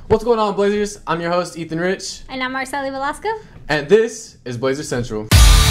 What's going on, Blazers? I'm your host, Ethan Rich. And I'm Marceli Velasco. And this is Blazer Central.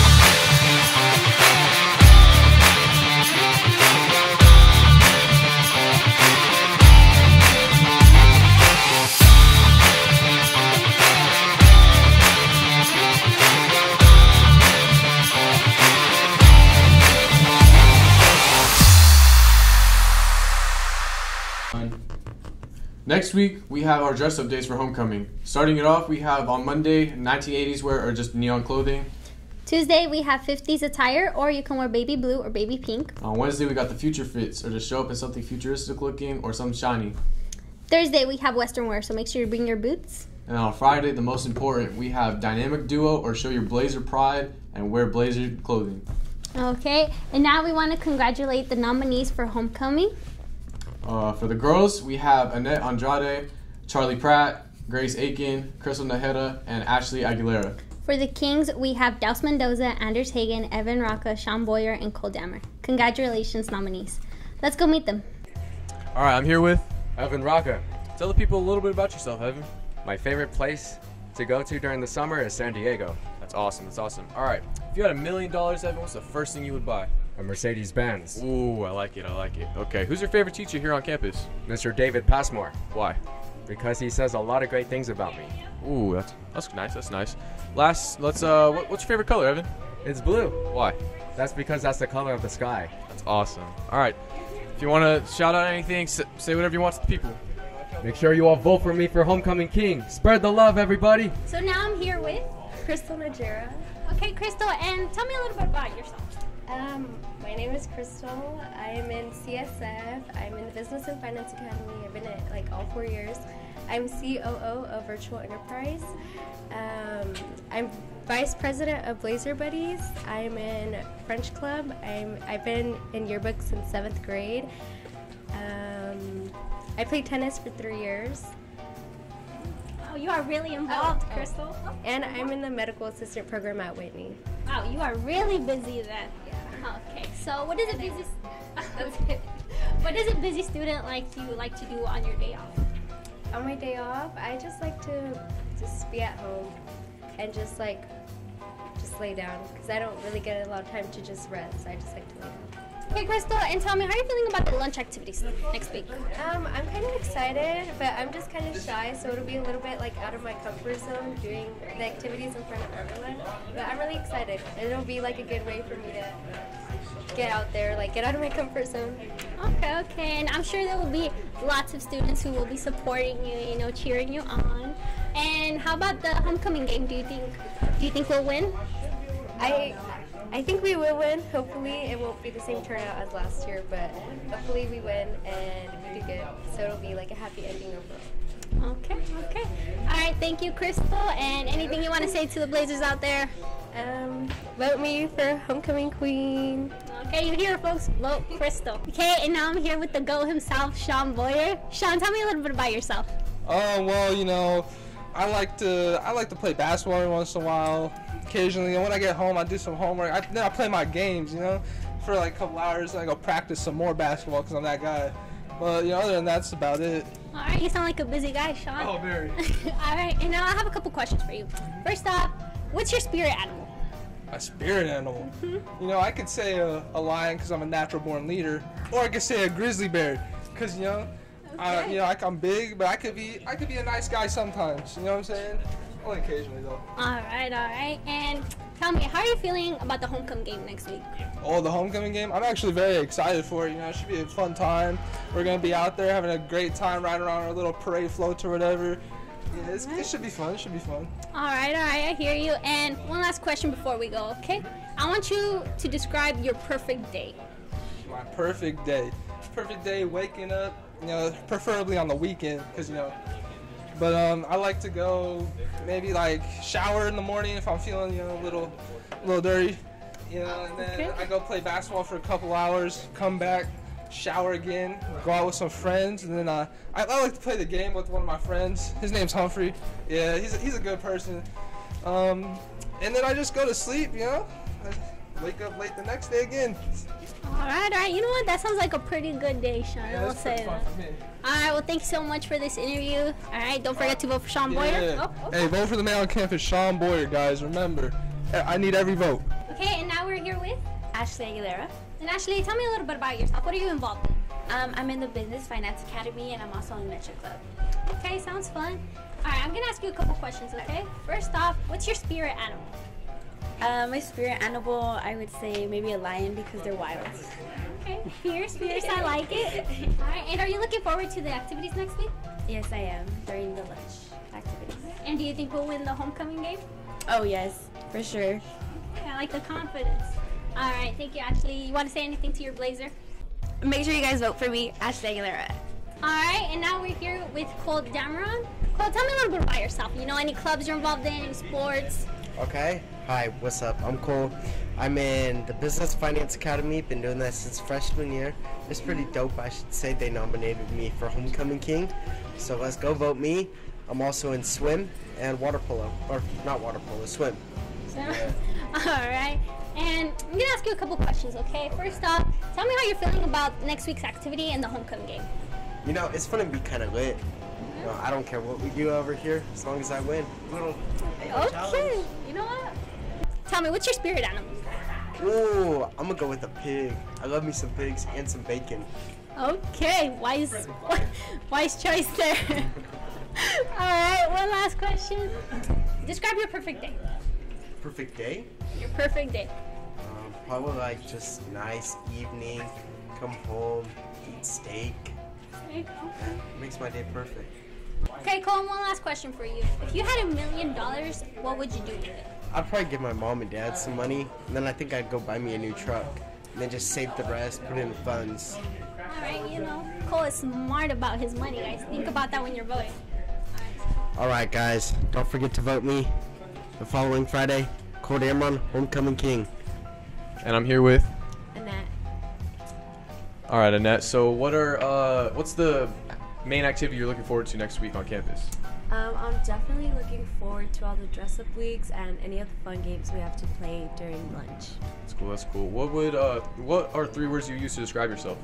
Next week, we have our dress up days for homecoming. Starting it off, we have on Monday, 1980s wear or just neon clothing. Tuesday, we have 50s attire, or you can wear baby blue or baby pink. On Wednesday, we got the future fits, or just show up in something futuristic looking or something shiny. Thursday, we have western wear, so make sure you bring your boots. And on Friday, the most important, we have dynamic duo or show your Blazer pride and wear Blazer clothing. Okay, and now we want to congratulate the nominees for homecoming. For the girls, we have Annette Andrade, Charlie Pratt, Grace Aiken, Crystal Najera, and Ashley Aguilera. For the Kings, we have Daus Mendoza, Anders Hagen, Evan Rocca, Sean Boyer, and Cole Dammer. Congratulations, nominees. Let's go meet them. All right, I'm here with Evan Rocca. Tell the people a little bit about yourself, Evan. My favorite place to go to during the summer is San Diego. That's awesome. That's awesome. All right, if you had $1 million, Evan, what's the first thing you would buy? A Mercedes-Benz. Ooh, I like it. I like it. Okay, who's your favorite teacher here on campus? Mr. David Passmore. Why? Because he says a lot of great things about me. Ooh, that's nice. That's nice. Last, what's your favorite color, Evan? It's blue. Why? That's because that's the color of the sky. That's awesome. All right, if you want to shout out anything, say whatever you want to the people. Make sure you all vote for me for Homecoming King. Spread the love, everybody. So now I'm here with Crystal Najera. Okay, Crystal, and tell me a little bit about yourself. My name is Crystal. I'm in CSF. I'm in the Business and Finance Academy. I've been at like all 4 years. I'm COO of Virtual Enterprise. I'm Vice President of Blazer Buddies. I'm in French Club. I've been in yearbook since 7th grade. I played tennis for 3 years. Oh, you are really involved, Crystal. And I'm in the medical assistant program at Whitney. Wow, you are really busy then. Yeah. Okay, so what does a busy student like to do on your day off? On my day off, I just like to just be at home and just lay down because I don't really get a lot of time to just rest. So I just like to lay down. Okay, Crystal, and tell me, how are you feeling about the lunch activities next week? I'm kind of excited, but I'm just kind of shy, so it'll be a little bit like out of my comfort zone doing the activities in front of everyone. But I'm really excited. It'll be like a good way for me to get out there, like get out of my comfort zone. Okay, and I'm sure there will be lots of students who will be supporting you, cheering you on. And how about the homecoming game? Do you think we'll win? I think we will win. Hopefully it won't be the same turnout as last year, but hopefully we win and we do good. So it'll be like a happy ending overall. Okay. All right, thank you, Crystal. And anything you want to say to the Blazers out there? Vote me for Homecoming Queen. Okay, you hear, folks. Vote Crystal. Okay, and now I'm here with the GOAT himself, Sean Boyer. Sean, tell me a little bit about yourself. Well, I like to play basketball every once in a while. Occasionally, when I get home, I do some homework. Then I play my games, for like a couple hours. And I go practice some more basketball because I'm that guy. But other than that, that's about it. All right, you sound like a busy guy, Sean. Oh, very. All right, and now I have a couple questions for you. First off, what's your spirit animal? A spirit animal? I could say a lion because I'm a natural-born leader, or I could say a grizzly bear because I'm big, but I could be a nice guy sometimes. You know what I'm saying? Only occasionally though. All right. And tell me, how are you feeling about the homecoming game next week? Oh, the homecoming game? I'm actually very excited for it. It should be a fun time. We're gonna be out there having a great time riding around our little parade floats or whatever. Yeah, it should be fun. It should be fun. All right. I hear you. And one last question before we go, okay? I want you to describe your perfect day. My perfect day. Perfect day, waking up, preferably on the weekend, because But I like to go maybe like shower in the morning if I'm feeling a little dirty, and then I go play basketball for a couple hours, come back, shower again, go out with some friends, and then I like to play the game with one of my friends. His name's Humphrey. Yeah, he's a good person. And then I just go to sleep. I wake up late the next day again. All All right. You know what? That sounds like a pretty good day, Sean. I will that's say pretty fun that. for me. All right. Well, thank you so much for this interview. All right. Don't forget to vote for Sean Boyer. Yeah. Oh, Hey, vote for the man on campus, Sean Boyer, guys. Remember, I need every vote. Okay. And now we're here with. Ashley Aguilera. And Ashley, tell me a little bit about yourself. What are you involved in? I'm in the Business Finance Academy and I'm also in Metro Club. Okay. Sounds fun. All right. I'm gonna ask you a couple questions. Okay. First off, what's your spirit animal? My spirit animal, I would say maybe a lion because they're wild. Okay. Fierce. I like it. All right. And are you looking forward to the activities next week? Yes, I am during the lunch activities. And do you think we'll win the homecoming game? Oh yes, for sure. I like the confidence. All right, thank you, Ashley. You want to say anything to your Blazer? Make sure you guys vote for me, Ashley Aguilera. All right, and now we're here with Cole Dameron. Cole, tell me a little bit about yourself. You know, any clubs you're involved in, any sports? Okay. Hi, what's up? I'm Cole. I'm in the Business Finance Academy. Been doing that since freshman year. It's pretty dope. I should say they nominated me for Homecoming King. So let's go vote me. I'm also in swim and water polo. Or not water polo, swim. All right. And I'm going to ask you a couple questions, okay? First off, tell me how you're feeling about next week's activity and the homecoming game. You know, it's fun to be kind of lit. You know, I don't care what we do over here as long as I win. Okay. You know what? Tell me, what's your spirit animal? Ooh, I'm gonna go with a pig. I love me some pigs and some bacon. Okay, wise choice there. All right, one last question. Describe your perfect day. Perfect day? Your perfect day. Probably like just nice evening, come home, eat steak. Makes my day perfect. Okay, Cole, one last question for you. If you had $1 million, what would you do with it? I'd probably give my mom and dad some money, and then I think I'd go buy me a new truck, and then just save the rest, put it in funds. All right, you know, Cole is smart about his money, guys. Think about that when you're voting. All right, guys, don't forget to vote me the following Friday. Cole Dameron, Homecoming King. And I'm here with. Annette. All right, Annette. So what's the main activity you're looking forward to next week on campus? I'm definitely looking forward to all the dress-up weeks and any of the fun games we have to play during lunch. That's cool. That's cool. What are 3 words you use to describe yourself?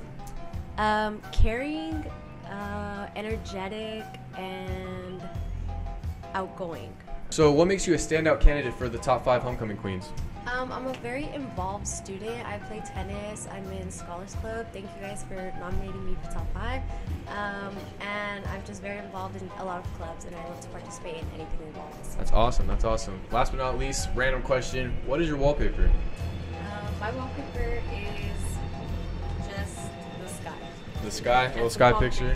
Caring, energetic, and outgoing. So, what makes you a standout candidate for the top 5 homecoming queens? I'm a very involved student. I play tennis. I'm in Scholars Club. Thank you guys for nominating me for top 5. And I'm just very involved in a lot of clubs, and I love to participate in anything involved. That's awesome. That's awesome. Last but not least, random question: what is your wallpaper? My wallpaper is just the sky. The sky, a little That's sky the picture.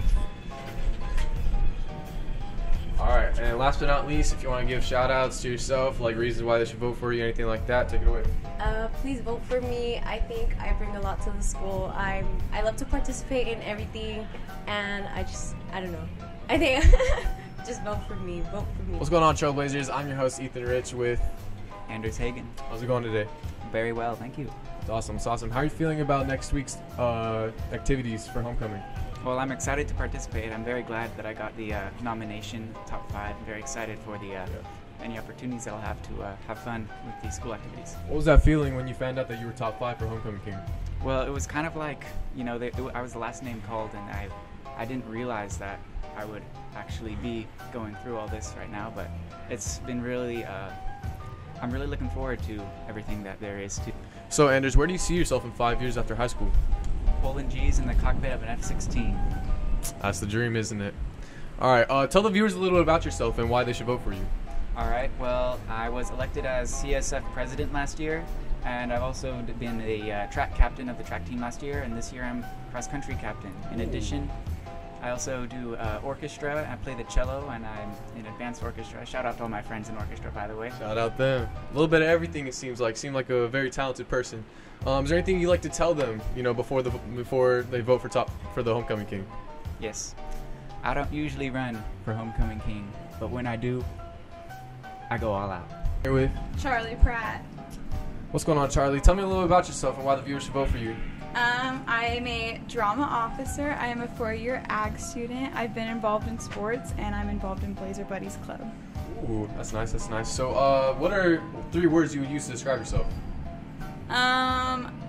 All right, and last but not least, if you want to give shout outs to yourself, like reasons why they should vote for you, anything like that, take it away. Please vote for me. I think I bring a lot to the school. I love to participate in everything, and I don't know. I think just vote for me. Vote for me. What's going on, Trailblazers? I'm your host, Ethan Rich with Anders Hagen. How's it going today? Very well, thank you. It's awesome. It's awesome. How are you feeling about next week's activities for homecoming? Well, I'm excited to participate. I'm very glad that I got the nomination, top 5. I'm very excited for the any opportunities that I'll have to have fun with the school activities. What was that feeling when you found out that you were top 5 for homecoming king? Well, it was kind of like, you know, I was the last name called, and I didn't realize that I would actually be going through all this right now, but it's been really, I'm really looking forward to everything that there is to. So, Anders, where do you see yourself in 5 years after high school? Pulling G's in the cockpit of an F-16. That's the dream, isn't it? All right, tell the viewers a little bit about yourself and why they should vote for you. All right, well, I was elected as CSF president last year, and I've also been the track captain of the track team last year, and this year I'm cross-country captain. In addition, I also do orchestra. I play the cello, and I'm in advanced orchestra. Shout out to all my friends in orchestra, by the way. Shout out them. A little bit of everything, it seems like. Seem like a very talented person. Is there anything you'd like to tell them, you know, before they vote for the homecoming king? Yes. I don't usually run for homecoming king, but when I do, I go all out. Here with Charlie Pratt. What's going on, Charlie? Tell me a little bit about yourself and why the viewers should vote for you. I am a drama officer. I am a 4-year ag student. I've been involved in sports, and I'm involved in Blazer Buddies Club. Ooh, that's nice. That's nice. So, what are 3 words you would use to describe yourself?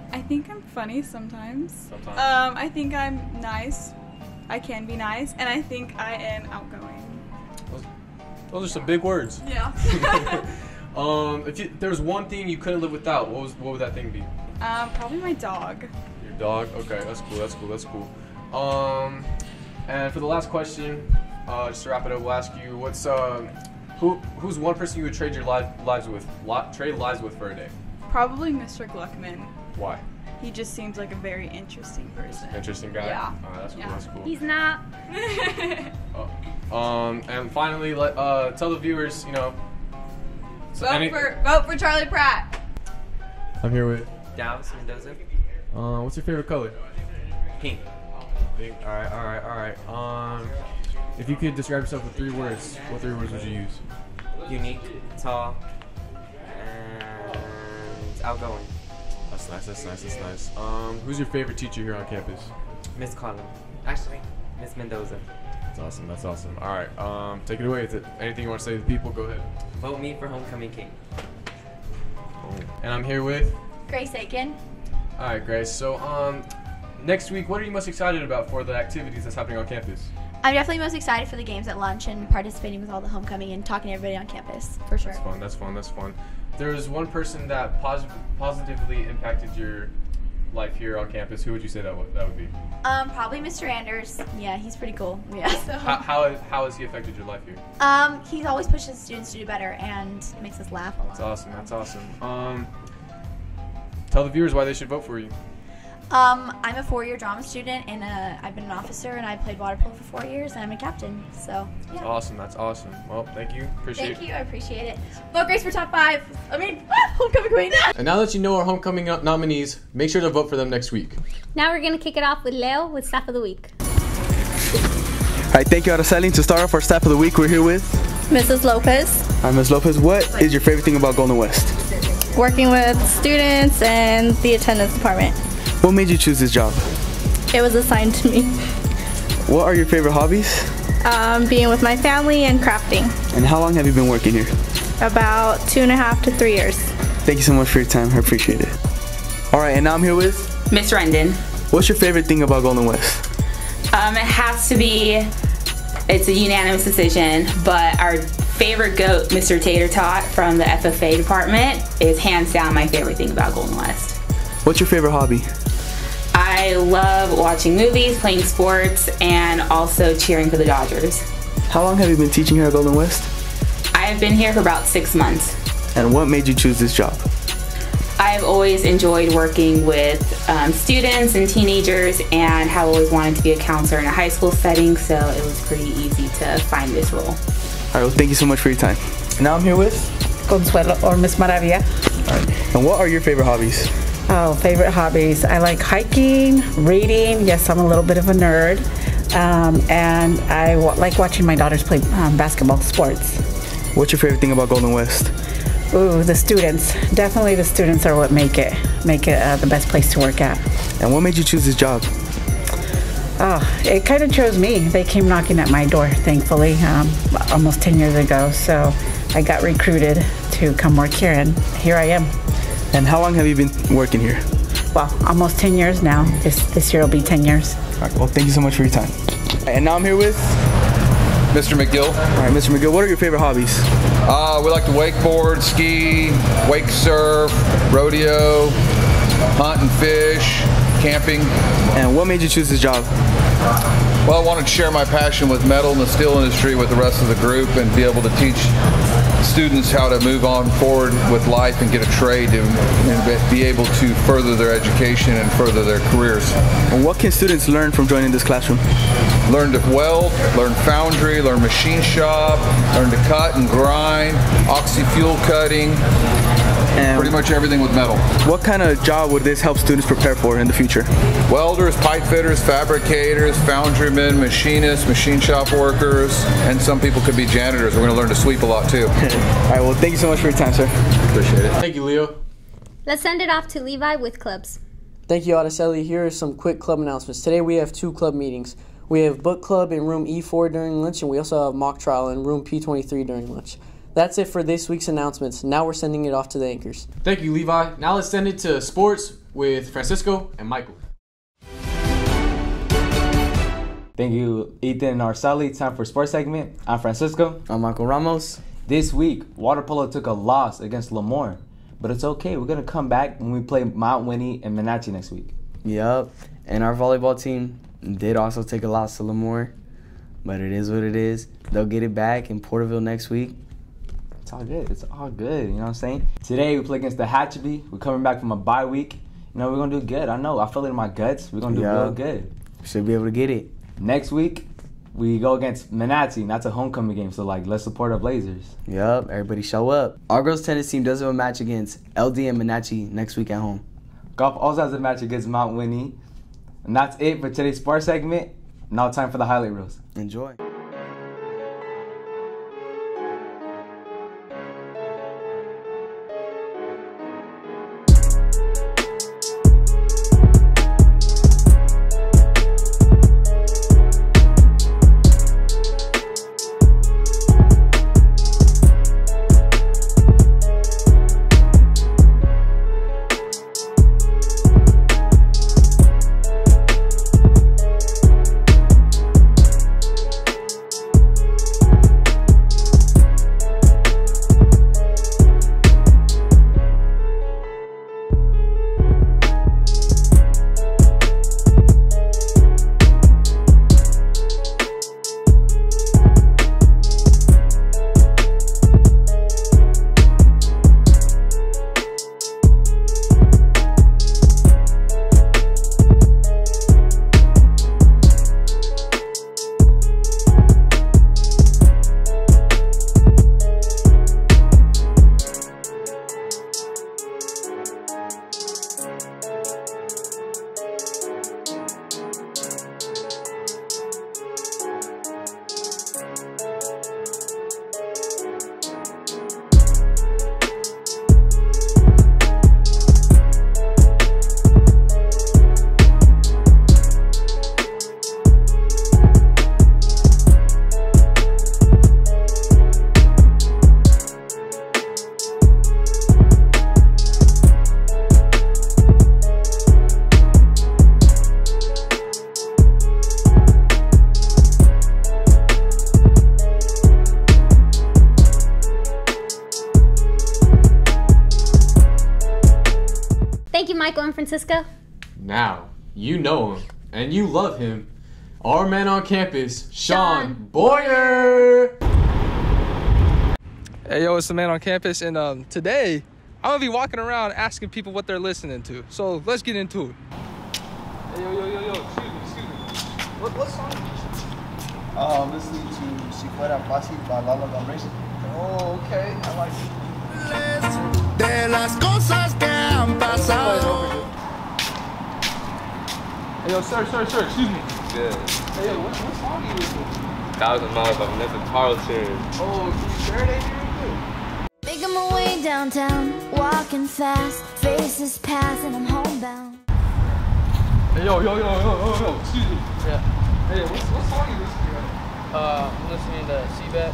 I think I'm funny sometimes. Sometimes. I think I'm nice. I can be nice, and I think I am outgoing. Those are some big words. Yeah. If there was one thing you couldn't live without, what would that thing be? Probably my dog. Your dog? Okay, that's cool. And for the last question, just to wrap it up, we'll ask you, who's one person you would trade your lives with for a day? Probably Mr. Gluckman. Why? He just seems like a very interesting person. Interesting guy. Yeah. That's cool. Yeah. That's cool. He's not. And finally, tell the viewers, Vote for Charlie Pratt. I'm here with Dallas Mendoza. What's your favorite color? Pink. Pink. All right. If you could describe yourself with 3 words, what 3 words would you use? Unique, tall, and outgoing. That's nice. Who's your favorite teacher here on campus? Miss Collin. Actually, Miss Mendoza. That's awesome. All right. Take it away. Is it anything you want to say to the people? Go ahead. Vote me for Homecoming King. And I'm here with Grace Aiken. All right, Grace. So, next week, what are you most excited about for the activities that's happening on campus? I'm definitely most excited for the games at lunch and participating with all the homecoming and talking to everybody on campus, for sure. That's fun. There's one person that positively impacted your life here on campus. Who would you say that would be? Probably Mr. Anders. Yeah, he's pretty cool. Yeah. So. How has he affected your life here? He always pushes students to do better and makes us laugh a lot. That's awesome. Tell the viewers why they should vote for you. I'm a 4-year drama student, and I've been an officer, and I played water polo for 4 years, and I'm a captain. So, yeah. That's awesome. Well, thank you. Thank you. I appreciate it. Vote Grace for top 5. Homecoming queen. And now that you know our homecoming nominees, make sure to vote for them next week. Now we're gonna kick it off with Leo with Staff of the Week. All right, thank you, Araceli. To start off our Staff of the Week, we're here with Mrs. Lopez. All right, Ms. Lopez, what is your favorite thing about Golden West? Working with students and the attendance department. What made you choose this job? It was assigned to me. What are your favorite hobbies? Being with my family and crafting. And how long have you been working here? About 2.5 to 3 years. Thank you so much for your time. I appreciate it. All right, and now I'm here with Miss Rendon. What's your favorite thing about Golden West? It has to be, it's a unanimous decision, but our favorite goat, Mr. Tater Tot from the FFA department, is hands down my favorite thing about Golden West. What's your favorite hobby? I love watching movies, playing sports, and also cheering for the Dodgers. How long have you been teaching here at Golden West? I have been here for about 6 months. And what made you choose this job? I've always enjoyed working with students and teenagers, and have always wanted to be a counselor in a high school setting, so it was pretty easy to find this role. All right, well, thank you so much for your time. Now I'm here with Consuelo, or Miss Maravilla. All right. And what are your favorite hobbies? Oh, favorite hobbies. I like hiking, reading. Yes, I'm a little bit of a nerd. And I like watching my daughters play basketball sports. What's your favorite thing about Golden West? Ooh, the students. Definitely the students are what make it the best place to work at. And what made you choose this job? Oh, it kind of chose me. They came knocking at my door, thankfully, almost 10 years ago. So I got recruited to come work here, and here I am. And how long have you been working here? Well, almost 10 years now. This year will be 10 years. All right, well, thank you so much for your time. And now I'm here with Mr. McGill. All right, Mr. McGill, what are your favorite hobbies? We like to wakeboard, ski, wake surf, rodeo, hunt and fish, camping. And what made you choose this job? Well, I wanted to share my passion with metal and the steel industry with the rest of the group and be able to teach students how to move on forward with life and get a trade and be able to further their education and further their careers. And what can students learn from joining this classroom? Learn to weld, learn foundry, learn machine shop, learn to cut and grind, oxy-fuel cutting, and pretty much everything with metal. What kind of job would this help students prepare for in the future? Welders, pipe fitters, fabricators, foundrymen, machinists, machine shop workers, and some people could be janitors. We're going to learn to sweep a lot too. All right, well, thank you so much for your time, sir. Appreciate it. Thank you, Leo. Let's send it off to Levi with clubs. Thank you, Araceli. Here are some quick club announcements. Today we have 2 club meetings. We have book club in room E4 during lunch, and we also have mock trial in room P23 during lunch. That's it for this week's announcements. Now we're sending it off to the anchors. Thank you, Levi. Now let's send it to sports with Francisco and Michael. Thank you, Ethan and Arceli. Time for sports segment. I'm Francisco. I'm Michael Ramos. This week, water polo took a loss against Lemoore, but it's okay. We're gonna come back when we play Mount Winnie and Menachie next week. Yep, and our volleyball team did also take a loss to Lemoore, but it is what it is. They'll get it back in Porterville next week. It's all good. It's all good. You know what I'm saying? Today we play against the Hatcheby. We're coming back from a bye week. You know, we're gonna do good. I know. I feel it in my guts. We're gonna do real good. Should be able to get it. Next week, we go against Menachie, and that's a homecoming game. So, let's support our Blazers. Yep, everybody show up. Our girls tennis team does have a match against LD and Menachie next week at home. Golf also has a match against Mount Winnie. And that's it for today's sports segment. Now time for the highlight reels. Enjoy. Thank you, Michael and Francisco. Now, you know him, and you love him. Our man on campus, Sean Boyer. Hey, yo, it's the man on campus, and today, I'm going to be walking around asking people what they're listening to. So, let's get into it. Hey, yo, excuse me. What song? I'm listening to Si Fuera Fácil by Lala Vibration. Oh, okay. I like it. De las cosas que han pasado. Hey, yo, sir, excuse me. Yeah. Hey, yo, what song are you listening to? 1,000 Miles by Vanessa Carlton. Oh, can you share that here? Making my way downtown, walking fast, faces pass and I'm homebound. Hey, yo, excuse me. Yeah. Hey, what song are you listening to? I'm listening to Seabat.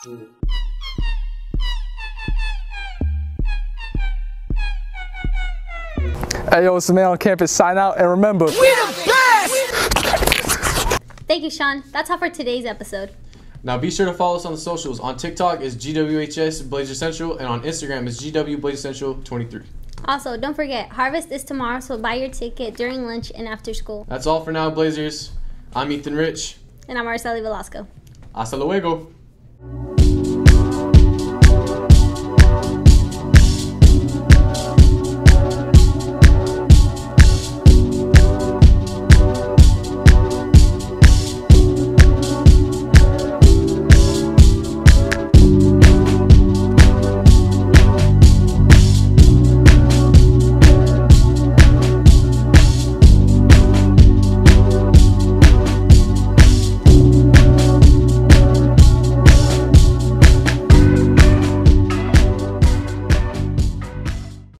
Hey, yo, it's the man on campus. Sign out, and remember, we the best! Thank you, Sean. That's all for today's episode. Now be sure to follow us on the socials. On TikTok is GWHS Blazer Central, and on Instagram is GW Blazer Central 23. Also, don't forget, Harvest is tomorrow, so buy your ticket during lunch and after school. That's all for now, Blazers. I'm Ethan Rich. And I'm Arceli Velasco. Hasta luego.